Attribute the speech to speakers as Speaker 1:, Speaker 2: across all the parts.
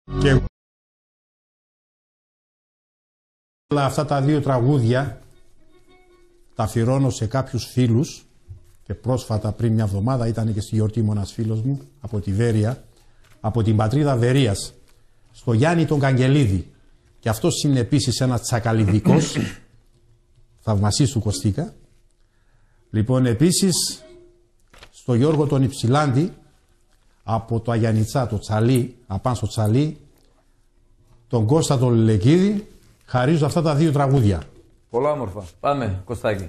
Speaker 1: Και όλα αυτά τα δύο τραγούδια τα αφιερώνω σε κάποιους φίλους και πρόσφατα πριν μια εβδομάδα ήταν και στη γιορτή μου ένας φίλος μου από τη Βέρεια, από την πατρίδα Βερίας, στο Γιάννη τον Καγγελίδη. Και αυτός είναι επίσης ένας τσακαλιδικός, θαυμασής του Κωστίκα. Λοιπόν, επίσης στο Γιώργο τον Υψηλάντη, από το Αγιανιτσά, το Τσαλί, απάνω στο Τσαλί, τον Κώστα τον Λελεκίδη, χαρίζω αυτά τα δύο τραγούδια.
Speaker 2: Πολλά όμορφα. Πάμε, Κωστάκη.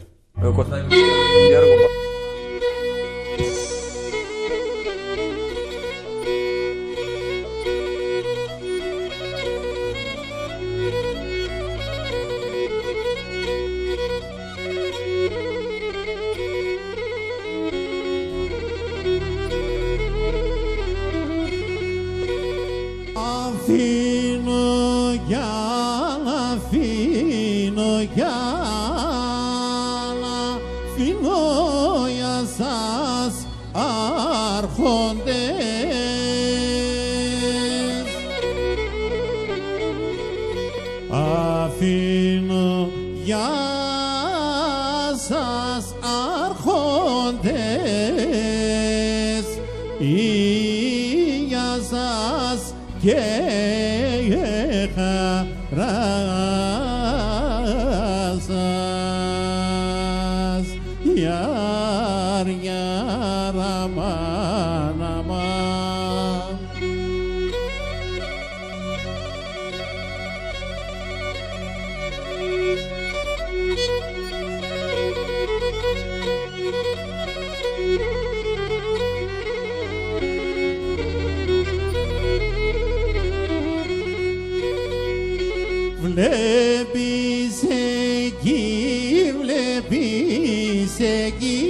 Speaker 3: Αφήνω για σας άρχοντες ή για σας και χαρά σας γιάρ γιάρ αμάν αμάν. Βλέπεις εκεί, βλέπεις εκεί,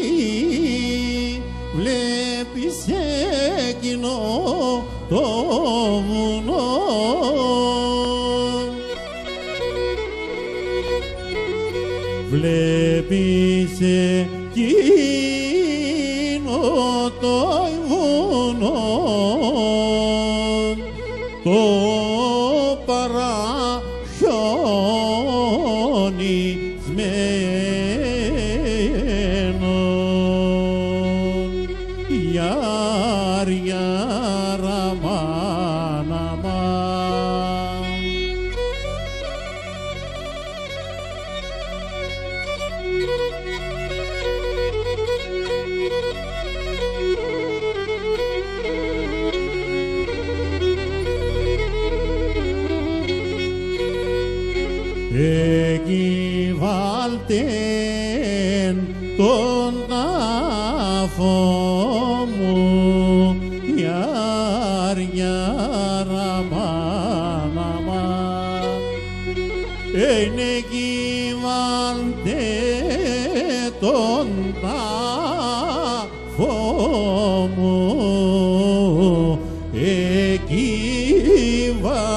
Speaker 3: βλέπεις εκείνο το βουνό. Βλέπεις εκείνο το βουνό, το παραχιονισμένον γιάρ γιάρ αμάν αμάν. Εκεί βάλτεν τον τάφο μου γιάρ γιάρ αμάν αμάν. Εκεί βάλτεν τον τάφο μου, εκεί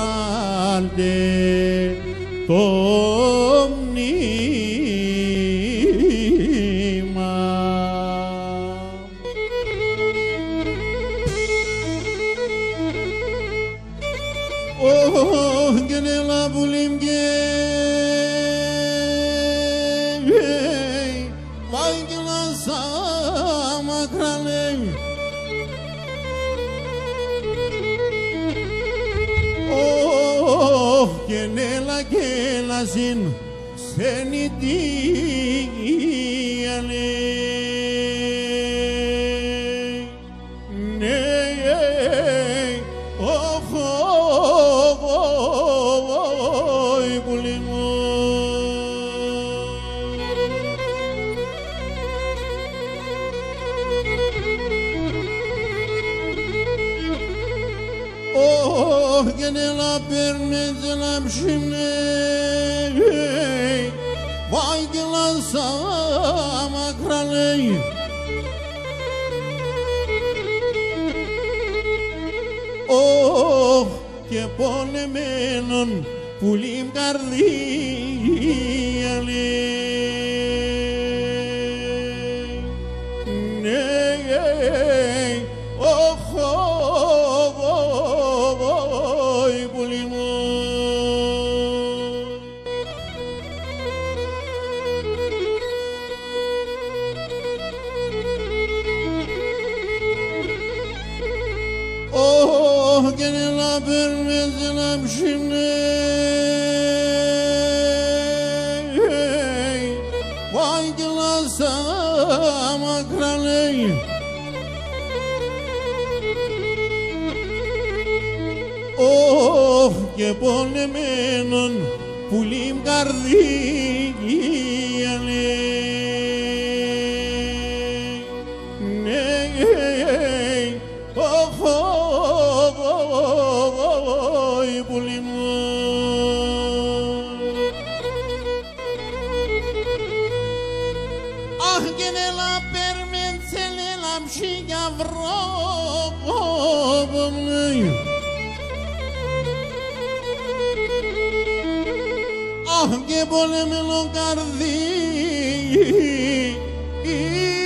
Speaker 3: βάλτε το μνήμα. Και νέλα πουλίμ και βάγγελα σαν μακραλέ. Και νέλα και λαζίν ξενιτία λέει. Ναι, η πουλή μου. Και νέλα παίρνετε να ψήνε, βάγγελα σαν μακραλέ. Και πονεμένον πουλήμ καρδία λέει. Ναι, la permezelam shinei Vai que lasam akralei Oh, και πονεμένον πουλίμ καρδία λέει όχι πουλίμ αχ και νέλα περμεντσέλε λαμψίγια βρόπομ λέει και πολέμελο καρδί